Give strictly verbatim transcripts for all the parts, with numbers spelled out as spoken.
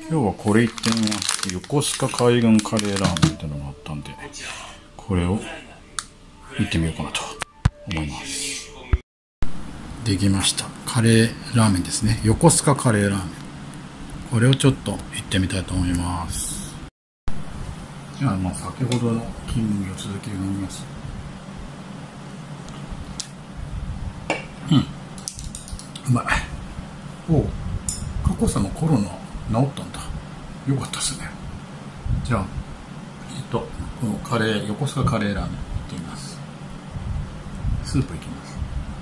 今日はこれいってみます。横須賀海軍カレーラーメンってのがあったんで、これをいってみようかなと思います。できました。カレーラーメンですね。横須賀カレーラーメン。これをちょっといってみたいと思います。じゃあ、まあ先ほどの金麦を続きで飲みます。うん。うまい。おう。過去さんのコロナ治ったんだ。よかったですね。じゃあ、えっと、このカレー、横須賀カレーラーメンいってみます。スープいきます。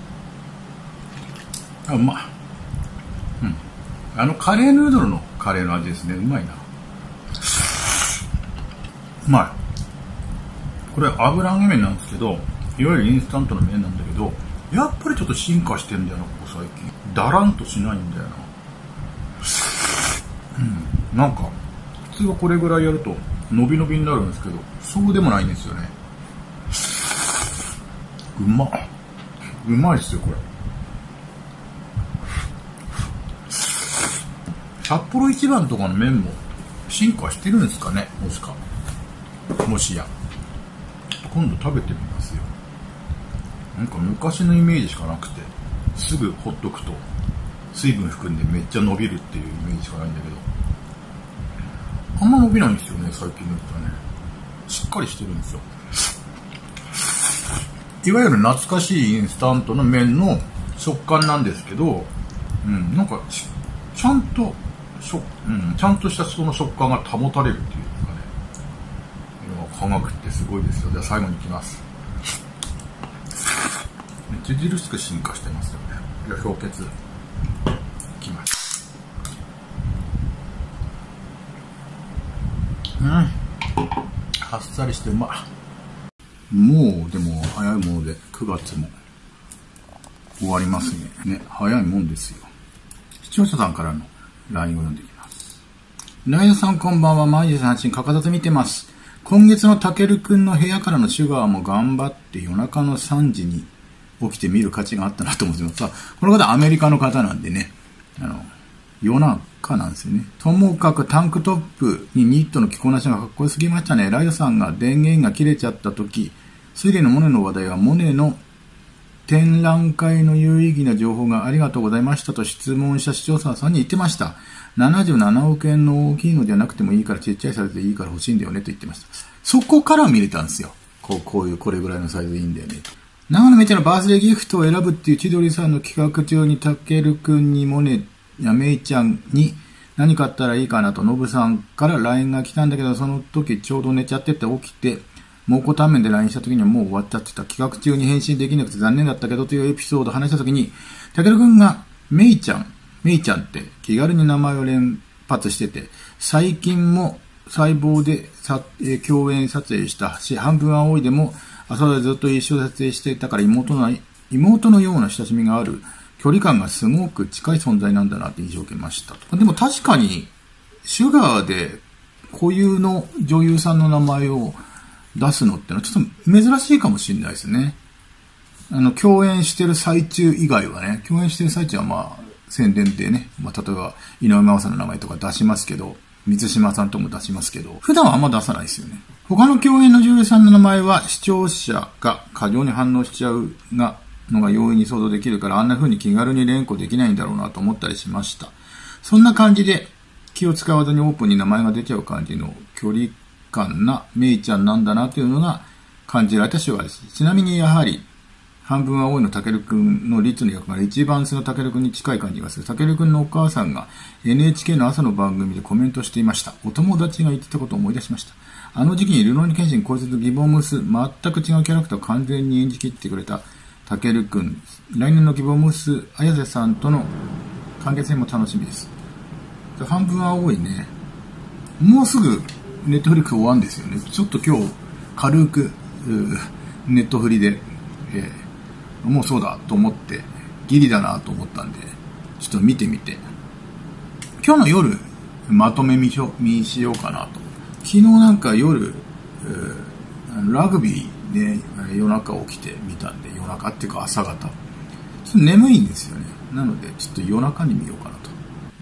あ、うまい。うん。あのカレーヌードルのカレーの味ですね。うまいな。うまい。これ油揚げ麺なんですけど、いわゆるインスタントの麺なんだけど、やっぱりちょっと進化してんだよな、ここ最近。だらんとしないんだよな。うん。なんか、普通はこれぐらいやると、伸び伸びになるんですけど、そうでもないんですよね。うまっ。うまいっすよ、これ。札幌一番とかの麺も進化してるんですかね、もしか。もしや。今度食べてみますよ。なんか昔のイメージしかなくて、すぐほっとくと水分含んでめっちゃ伸びるっていうイメージしかないんだけど、あんま伸びないんですよね、最近のやつはね。しっかりしてるんですよ。いわゆる懐かしいインスタントの麺の食感なんですけど、うん、なんかちゃんとしょ、うん、ちゃんとしたその食感が保たれるっていうかね。科学ってすごいですよ。じゃあ最後にいきます。著しく進化してますよね。じゃあ氷結いきます。うん、あっさりしてうまい。もうでも早いものでくがつも終わりますね。ね、早いもんですよ。視聴者さんからの ライン を読んでいきます。ライドさんこんばんは。毎日配信欠かさず見てます。今月のたけるくんの部屋からのシュガーも頑張って夜中のさんじに起きて見る価値があったなと思ってます。さあ、この方はアメリカの方なんでね、あの、夜中なんですよね。ともかくタンクトップにニットの着こなしがかっこよすぎましたね。ライドさんが電源が切れちゃった時、推理のモネの話題はモネの展覧会の有意義な情報がありがとうございましたと質問した視聴者さんに言ってました。ななじゅうななおくえんの大きいのじゃなくてもいいからちっちゃいサイズでいいから欲しいんだよねと言ってました。そこから見れたんですよ。こう、こういうこれぐらいのサイズでいいんだよねと。長野めちゃのバースデーギフトを選ぶっていう千鳥さんの企画中にたけるくんにモネやめいちゃんに何買ったらいいかなとノブさんから ライン が来たんだけど、その時ちょうど寝ちゃってて起きて、蒙古タンメンで ライン した時にはもう終わっちゃってた。企画中に返信できなくて残念だったけどというエピソードを話した時に、たけるくんがめいちゃん、めいちゃんって気軽に名前を連発してて、最近も細胞でさ、えー、共演撮影したし、半分青いでも朝でずっと一緒に撮影していたから妹の、妹のような親しみがある、距離感がすごく近い存在なんだなって印象を受けました。でも確かに、シュガーで固有の女優さんの名前を出すのってのはちょっと珍しいかもしれないですね。あの、共演してる最中以外はね、共演してる最中はまあ、宣伝でね、まあ、例えば、井上真央さんの名前とか出しますけど、満島さんとも出しますけど、普段はあんま出さないですよね。他の共演の女優さんの名前は視聴者が過剰に反応しちゃうが、のが容易に想像できるから、あんな風に気軽に連呼できないんだろうなと思ったりしました。そんな感じで、気を使わずにオープンに名前が出ちゃう感じの距離感なめいちゃんなんだなというのが感じられた手話です。ちなみにやはり、半分青いのたけるくんの律の役が一番そのたけるくんに近い感じがする。たけるくんのお母さんが エヌエイチケー の朝の番組でコメントしていました。お友達が言ってたことを思い出しました。あの時期にルノーニケンシン、こいつとギボムス、全く違うキャラクターを完全に演じ切ってくれたたけるくん。来年のギボムス、綾瀬さんとの関係性も楽しみです。半分青いね。もうすぐネットフリックス終わるんですよね。ちょっと今日軽くネットフリで、えー、もうそうだと思ってギリだなと思ったんでちょっと見てみて、今日の夜まとめ見しようかなと。昨日なんか夜、えー、ラグビーで夜中起きて見たんで、夜中っていうか朝方ちょっと眠いんですよね。なのでちょっと夜中に見ようかなと。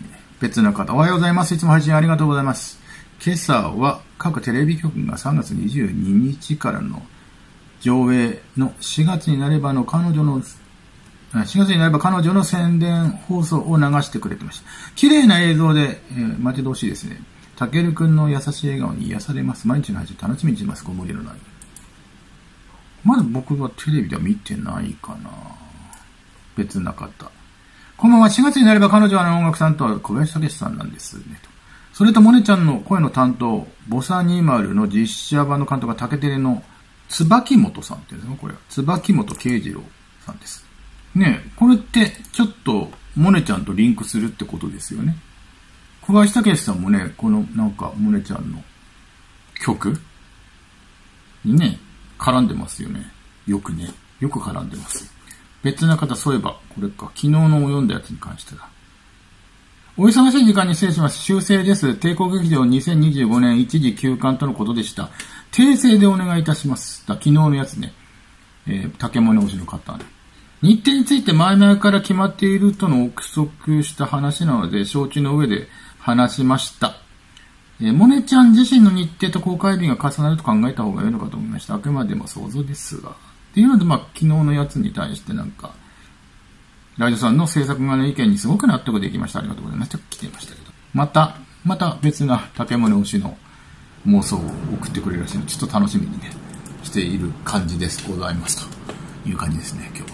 別の方、おはようございます。いつも配信ありがとうございます。今朝は各テレビ局がさんがつにじゅうににちからの上映のしがつになればの彼女の、しがつになれば彼女の宣伝放送を流してくれてました。綺麗な映像で、えー、待ち遠しいですね。たけるくんの優しい笑顔に癒されます。毎日の配信楽しみにしてます。ご無理のない。まだ僕はテレビでは見てないかな。別な方。こんばんは。しがつになれば彼女はの音楽担当は小林武史さんなんですね。と。それと、モネちゃんの声の担当、ボサにじゅうの実写版の監督は竹テレの椿本さんっていうんですか、これは。椿本慶次郎さんです。ねえ、これってちょっとモネちゃんとリンクするってことですよね。小林武史さんもね、このなんかモネちゃんの曲にね、絡んでますよね。よくね、よく絡んでます。別な方、そういえば、これか、昨日の読んだやつに関してだ。お忙しい時間に失礼します。修正です。帝国劇場にせんにじゅうごねん一時休館とのことでした。訂正でお願いいたします。だ昨日のやつね。えー、竹物推しの方ね。日程について前々から決まっているとの憶測した話なので、承知の上で話しました。えー、モネちゃん自身の日程と公開日が重なると考えた方が良いのかと思いました。あくまでも想像ですが。っていうので、まあ、昨日のやつに対してなんか、ライドさんの制作側の意見にすごく納得できました。ありがとうございます。と来ていましたけど。また、また別な竹物推しの妄想を送ってくれるらしいので、ちょっと楽しみにね、している感じです。ございます。という感じですね、今日。